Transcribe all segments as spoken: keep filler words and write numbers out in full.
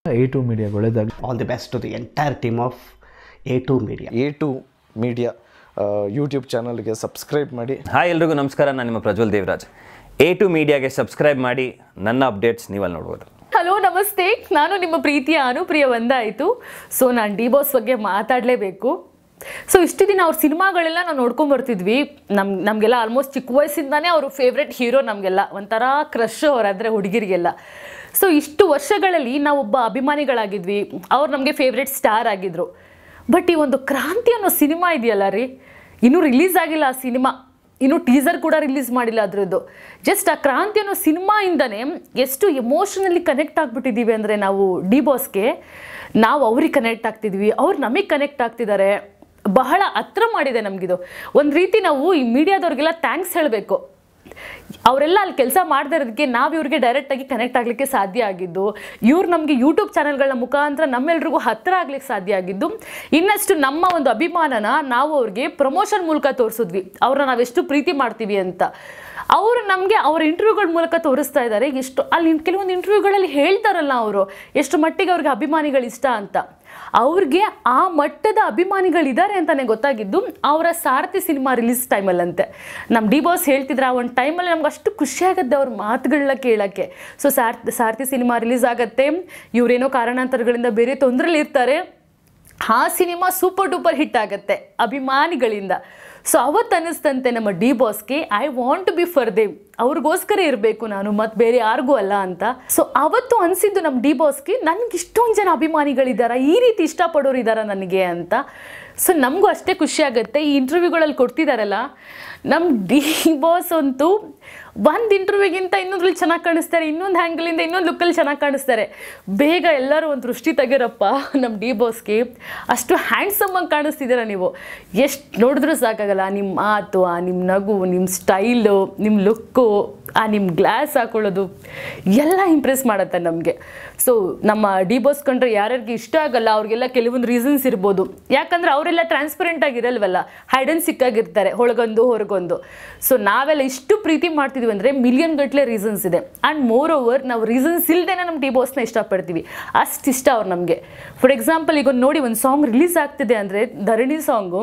A two media ಒಳ್ಳೆದಾಗಲಿ. All the best to the entire team of A two media. A two media YouTube ಚಾನಲ್ಗೆ subscribe ಮಾಡಿ. Hi ಎಲ್ರಿಗೂ ನಮಸ್ಕಾರ, ನಾನು ನಿಮ್ಮ ಪ್ರಜ್ವಲ್ ದೇವರಾಜ್. ಎ ಟು ಮೀಡಿಯಾಗೆ ಸಬ್ಸ್ಕ್ರೈಬ್ ಮಾಡಿ, ನನ್ನ ಅಪ್ಡೇಟ್ಸ್ ನೀವಲ್ಲಿ ನೋಡ್ಬೋದು. ಹಲೋ ನಮಸ್ತೆ, ನಾನು ನಿಮ್ಮ ಪ್ರೀತಿಯ ಅನುಪ್ರಿಯ ಒಂದಾಯಿತು. ಸೊ ನಾನು ಡಿಬೋಸ್ ಬಗ್ಗೆ ಮಾತಾಡಲೇಬೇಕು. ಸೊ ಇಷ್ಟು ದಿನ ಅವ್ರ ಸಿನಿಮಾಗಳೆಲ್ಲ ನಾವು ನೋಡ್ಕೊಂಡು ಬರ್ತಿದ್ವಿ. ನಮ್ ನಮಗೆಲ್ಲ ಆಲ್ಮೋಸ್ಟ್ ಚಿಕ್ಕ ವಯಸ್ಸಿಂದಾನೇ ಅವರು ಫೇವ್ರೆಟ್ ಹೀರೋ, ನಮಗೆಲ್ಲ ಒಂಥರ ಕ್ರಶ್ ಅವರಾದರೆ ಹುಡುಗಿರಿಗೆಲ್ಲ. ಸೊ ಇಷ್ಟು ವರ್ಷಗಳಲ್ಲಿ ನಾವೊಬ್ಬ ಅಭಿಮಾನಿಗಳಾಗಿದ್ವಿ, ಅವ್ರು ನಮಗೆ ಫೇವ್ರೆಟ್ ಸ್ಟಾರ್ ಆಗಿದ್ರು. ಬಟ್ ಈ ಒಂದು ಕ್ರಾಂತಿ ಅನ್ನೋ ಸಿನಿಮಾ ಇದೆಯಲ್ಲ ರೀ, ಇನ್ನೂ ರಿಲೀಸ್ ಆಗಿಲ್ಲ ಆ ಸಿನಿಮಾ, ಇನ್ನೂ ಟೀಸರ್ ಕೂಡ ರಿಲೀಸ್ ಮಾಡಿಲ್ಲ ಅದರದ್ದು. ಜಸ್ಟ್ ಆ ಕ್ರಾಂತಿ ಅನ್ನೋ ಸಿನಿಮಾಯಿಂದನೇ ಎಷ್ಟು ಎಮೋಷನಲಿ ಕನೆಕ್ಟ್ ಆಗಿಬಿಟ್ಟಿದ್ದೀವಿ ಅಂದರೆ ನಾವು ಡಿಬಾಸ್ಗೆ, ನಾವು ಅವ್ರಿಗೆ ಕನೆಕ್ಟ್ ಆಗ್ತಿದ್ವಿ, ಅವ್ರು ನಮಗೆ ಕನೆಕ್ಟ್ ಆಗ್ತಿದ್ದಾರೆ. ಬಹಳ ಹತ್ರ ಮಾಡಿದೆ ನಮಗಿದು. ಒಂದು ರೀತಿ ನಾವು ಈ ಮೀಡಿಯಾದವ್ರಿಗೆಲ್ಲ ಥ್ಯಾಂಕ್ಸ್ ಹೇಳಬೇಕು. ಅವರೆಲ್ಲ ಅಲ್ಲಿ ಕೆಲಸ ಮಾಡದೇ ಇರೋದಕ್ಕೆ ನಾವು ಇವ್ರಿಗೆ ಡೈರೆಕ್ಟಾಗಿ ಕನೆಕ್ಟ್ ಆಗಲಿಕ್ಕೆ ಸಾಧ್ಯ ಆಗಿದ್ದು, ಇವ್ರು ನಮಗೆ ಯೂಟ್ಯೂಬ್ ಚಾನಲ್ಗಳ ಮುಖಾಂತರ ನಮ್ಮೆಲ್ರಿಗೂ ಹತ್ತಿರ ಆಗ್ಲಿಕ್ಕೆ ಸಾಧ್ಯ ಆಗಿದ್ದು. ಇನ್ನಷ್ಟು ನಮ್ಮ ಒಂದು ಅಭಿಮಾನನ ನಾವು ಅವ್ರಿಗೆ ಪ್ರಮೋಷನ್ ಮೂಲಕ ತೋರಿಸಿದ್ವಿ, ಅವ್ರನ್ನ ನಾವೆಷ್ಟು ಪ್ರೀತಿ ಮಾಡ್ತೀವಿ ಅಂತ. ಅವರು ನಮಗೆ ಅವ್ರ ಇಂಟರ್ವ್ಯೂಗಳ ಮೂಲಕ ತೋರಿಸ್ತಾ ಇದ್ದಾರೆ. ಎಷ್ಟು ಅಲ್ಲಿ ಕೆಲವೊಂದು ಇಂಟರ್ವ್ಯೂಗಳಲ್ಲಿ ಹೇಳ್ತಾರಲ್ಲ ಅವರು ಎಷ್ಟು ಮಟ್ಟಿಗೆ ಅವ್ರಿಗೆ ಅಭಿಮಾನಿಗಳು ಇಷ್ಟ ಅಂತ. ಅವ್ರಿಗೆ ಆ ಮಟ್ಟದ ಅಭಿಮಾನಿಗಳಿದ್ದಾರೆ ಅಂತಲೇ ಗೊತ್ತಾಗಿದ್ದು ಅವರ ಸಾರಥಿ ಸಿನಿಮಾ ರಿಲೀಸ್ ಟೈಮಲ್ಲಂತೆ. ನಮ್ಮ ಡಿಬಾಸ್ ಹೇಳ್ತಿದ್ರೆ ಆ ಒಂದು ಟೈಮಲ್ಲಿ ನಮ್ಗೆ ಅಷ್ಟು ಖುಷಿಯಾಗತ್ತೆ ಅವ್ರ ಮಾತುಗಳನ್ನ ಕೇಳೋಕ್ಕೆ. So sir Saarathi cinema release ಆಗುತ್ತೆ, ಇವರೇನೋ ಕಾರಣಾಂತರಗಳಿಂದ ಬೇರೆ ತೊಂದರೆಲಿ ಇರ್ತಾರೆ, ಆ ಸಿನಿಮಾ ಸೂಪರ್ ಡೂಪರ್ ಹಿಟ್ ಆಗುತ್ತೆ ಅಭಿಮಾನಿಗಳಿಂದ. ಸೊ ಅವತ್ತು ಅನ್ನಿಸ್ತಂತೆ ನಮ್ಮ ಡಿಬಾಸ್ಗೆ, I want to be for them, ಅವ್ರಿಗೋಸ್ಕರ ಇರಬೇಕು ನಾನು, ಮತ್ತು ಬೇರೆ ಯಾರಿಗೂ ಅಲ್ಲ ಅಂತ. ಸೊ ಅವತ್ತು ಅನಿಸಿದ್ದು ನಮ್ಮ ಡಿಬಾಸ್ಗೆ, ನನಗೆ ಇಷ್ಟೊಂದು ಜನ ಅಭಿಮಾನಿಗಳಿದ್ದಾರೆ, ಈ ರೀತಿ ಇಷ್ಟಪಡೋರು ಇದ್ದಾರೆ ನನಗೆ ಅಂತ. ಸೊ ನಮಗೂ ಅಷ್ಟೇ ಖುಷಿ ಆಗುತ್ತೆ. ಈ ಇಂಟರ್ವ್ಯೂಗಳಲ್ಲಿ ಕೊಡ್ತಿದ್ದಾರಲ್ಲ ನಮ್ಮ ಡಿಬಾಸ್ ಅಂತೂ ಒಂದು ಇಂಟರ್ವ್ಯೂಗಿಂತ ಇನ್ನೊಂದ್ರಲ್ಲಿ ಚೆನ್ನಾಗಿ ಕಾಣಿಸ್ತಾರೆ, ಇನ್ನೊಂದು ಹ್ಯಾಂಗಲಿಂದ ಇನ್ನೊಂದು ಲುಕ್ಕಲ್ಲಿ ಚೆನ್ನಾಗಿ ಕಾಣಿಸ್ತಾರೆ. ಬೇಗ ಎಲ್ಲರೂ ಒಂದು ದೃಷ್ಟಿ ತೆಗೀರಪ್ಪ ನಮ್ಮ ಡಿಬಾಸ್ಗೆ, ಅಷ್ಟು ಹ್ಯಾಂಡ್ಸಮ್ ಆಗಿ ಕಾಣಿಸ್ತಿದ್ದೀರ ನೀವು. ಎಷ್ಟು ನೋಡಿದ್ರೂ ಸಾಕಾಗಲ್ಲ. ನಿಮ್ಮ ಮಾತು, ಆ ನಿಮ್ಮ ನಗು, ನಿಮ್ಮ ಸ್ಟೈಲು, ನಿಮ್ಮ ಲುಕ್ಕು, ಆ ನಿಮ್ಮ ಗ್ಲಾಸ್ ಹಾಕೊಳ್ಳೋದು ಎಲ್ಲ ಇಂಪ್ರೆಸ್ ಮಾಡುತ್ತೆ ನಮಗೆ. ಸೊ ನಮ್ಮ ಡಿಬಾಸ್ ಕಂಡ್ರೆ ಯಾರ್ಯಾರಿಗೆ ಇಷ್ಟ ಆಗಲ್ಲ ಅವ್ರಿಗೆಲ್ಲ ಕೆಲವೊಂದು ರೀಸನ್ಸ್ ಇರ್ಬೋದು. ಯಾಕಂದರೆ ಅವರೆಲ್ಲ ಟ್ರಾನ್ಸ್ಪರೆಂಟ್ ಆಗಿರಲ್ವಲ್ಲ, ಹೈಡ್ ಆ್ಯಂಡ್ ಸಿಕ್ಕಾಗಿರ್ತಾರೆ, ಹೊಳಗೊಂದು ಹೊರಗೊಂದು. ಸೊ ನಾವೆಲ್ಲ ಇಷ್ಟು ಪ್ರೀತಿ ಮಾಡ್ತಿದ್ವಿ ಅಂದರೆ ಮಿಲಿಯನ್ ಗಟ್ಟಲೆ ರೀಸನ್ಸ್ ಇದೆ. ಆ್ಯಂಡ್ ಮೋರ್ ಓವರ್ ನಾವು ರೀಸನ್ಸ್ ಇಲ್ಲದೇ ನಮ್ಮ ಡಿಬಾಸ್ನ ಇಷ್ಟಪಡ್ತೀವಿ, ಅಷ್ಟು ಇಷ್ಟ ಅವ್ರು ನಮಗೆ. ಫಾರ್ ಎಕ್ಸಾಂಪಲ್ ಈಗ ನೋಡಿ, ಒಂದು ಸಾಂಗ್ ರಿಲೀಸ್ ಆಗ್ತಿದೆ ಅಂದರೆ ಧರಣಿ ಸಾಂಗು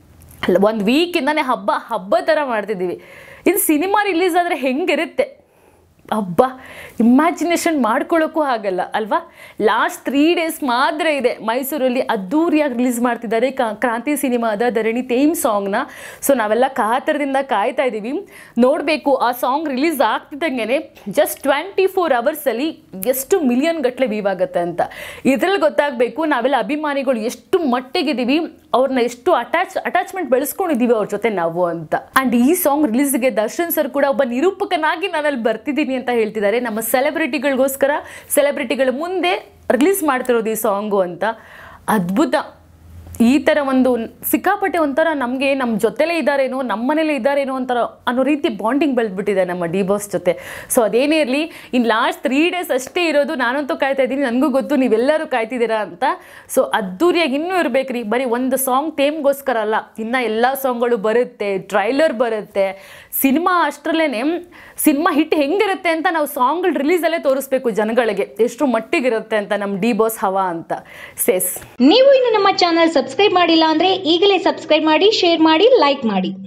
ಒಂದು ವೀಕಿಂದನೇ ಹಬ್ಬ ಹಬ್ಬ ಥರ ಮಾಡ್ತಿದ್ದೀವಿ. ಇದು ಸಿನಿಮಾ ರಿಲೀಸ್ ಆದರೆ ಹೆಂಗಿರುತ್ತೆ ಹಬ್ಬ, ಇಮ್ಯಾಜಿನೇಷನ್ ಮಾಡ್ಕೊಳ್ಳೋಕ್ಕೂ ಆಗಲ್ಲ ಅಲ್ವಾ. ಲಾಸ್ಟ್ ತ್ರೀ ಡೇಸ್ ಮಾತ್ರ ಇದೆ ಮೈಸೂರಲ್ಲಿ ಅದ್ದೂರಿಯಾಗಿ ರಿಲೀಸ್ ಮಾಡ್ತಿದ್ದಾರೆ ಕ್ರಾಂತಿ ಸಿನಿಮಾದ ಧರಣಿ ಥೀಮ್ ಸಾಂಗ್ನ. ಸೊ ನಾವೆಲ್ಲ ಕಾತರದಿಂದ ಕಾಯ್ತಾ ಇದ್ದೀವಿ, ನೋಡಬೇಕು. ಆ ಸಾಂಗ್ ರಿಲೀಸ್ ಆಗ್ತಿದ್ದಂಗೆ ಜಸ್ಟ್ ಟ್ವೆಂಟಿ ಫೋರ್ ಅವರ್ಸಲ್ಲಿ ಎಷ್ಟು ಮಿಲಿಯನ್ ಗಟ್ಟಲೆ ವ್ಯೂ ಆಗುತ್ತೆ ಅಂತ. ಇದರಲ್ಲಿ ಗೊತ್ತಾಗಬೇಕು ನಾವೆಲ್ಲ ಅಭಿಮಾನಿಗಳು ಎಷ್ಟು ಮಟ್ಟಿಗಿದ್ದೀವಿ, ಅವ್ರನ್ನ ಎಷ್ಟು ಅಟ್ಯಾಚ್ ಅಟ್ಯಾಚ್ಮೆಂಟ್ ಬೆಳೆಸ್ಕೊಂಡಿದ್ದೀವಿ ಅವ್ರ ಜೊತೆ ನಾವು ಅಂತ. ಆ್ಯಂಡ್ ಈ ಸಾಂಗ್ ರಿಲೀಸ್ಗೆ ದರ್ಶನ್ ಸರ್ ಕೂಡ ಒಬ್ಬ ನಿರೂಪಕನಾಗಿ ನಾನಲ್ಲಿ ಬರ್ತಿದ್ದೀನಿ ಅಂತ ಹೇಳ್ತಿದ್ದಾರೆ. ನಮ್ಮ ಸೆಲೆಬ್ರಿಟಿಗಳಿಗೋಸ್ಕರ, ಸೆಲೆಬ್ರಿಟಿಗಳ ಮುಂದೆ ರಿಲೀಸ್ ಮಾಡ್ತಿರೋದು ಈ ಸಾಂಗು ಅಂತ. ಅದ್ಭುತ. ಈ ಥರ ಒಂದು ಸಿಕ್ಕಾಪಟ್ಟೆ ಒಂಥರ ನಮಗೆ ನಮ್ಮ ಜೊತೆಲೇ ಇದ್ದಾರೇನೋ, ನಮ್ಮ ಮನೇಲೇ ಇದ್ದಾರೇನೋ ಒಂಥರ ಅನ್ನೋ ರೀತಿ ಬಾಂಡಿಂಗ್ ಬೆಳೆದ್ಬಿಟ್ಟಿದೆ ನಮ್ಮ ಡಿಬಾಸ್ ಜೊತೆ. ಸೊ ಅದೇನೇ ಇರಲಿ, ಇನ್ನು ಲಾಸ್ಟ್ ತ್ರೀ ಡೇಸ್ ಅಷ್ಟೇ ಇರೋದು. ನಾನಂತೂ ಕಾಯ್ತಾ ಇದ್ದೀನಿ, ನನಗೂ ಗೊತ್ತು ನೀವೆಲ್ಲರೂ ಕಾಯ್ತಿದ್ದೀರಾ ಅಂತ. ಸೊ ಅದ್ದೂರಿಯಾಗಿ ಇನ್ನೂ ಇರಬೇಕ್ರಿ, ಬರೀ ಒಂದು ಸಾಂಗ್ ಥೇಮ್ಗೋಸ್ಕರ ಅಲ್ಲ, ಇನ್ನು ಎಲ್ಲ ಸಾಂಗ್ಗಳು ಬರುತ್ತೆ, ಟ್ರೈಲರ್ ಬರುತ್ತೆ. ಸಿನಿಮಾ ಅಷ್ಟರಲ್ಲೇ ಸಿನಿಮಾ ಹಿಟ್ ಹೆಂಗಿರುತ್ತೆ ಅಂತ ನಾವು ಸಾಂಗ್ಗಳು ರಿಲೀಸಲ್ಲೇ ತೋರಿಸ್ಬೇಕು ಜನಗಳಿಗೆ, ಎಷ್ಟು ಮಟ್ಟಿಗಿರುತ್ತೆ ಅಂತ ನಮ್ಮ ಡಿಬಾಸ್ ಹವಾ ಅಂತ. ಸೇಸ್ ನೀವು ಇನ್ನು ನಮ್ಮ ಚಾನಲ್ ಸಬ್ಸ್ಕ್ರೈಬ್ ಮಾಡಿಲ್ಲ ಅಂದ್ರೆ ಈಗಲೇ ಸಬ್ಸ್ಕ್ರೈಬ್ ಮಾಡಿ, ಶೇರ್ ಮಾಡಿ, ಲೈಕ್ ಮಾಡಿ.